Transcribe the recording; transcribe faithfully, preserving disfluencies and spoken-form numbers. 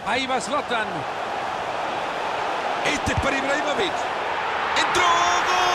Ahí va Zlatan. Este es para Ibrahimovic. ¡Entró! ¡Gol!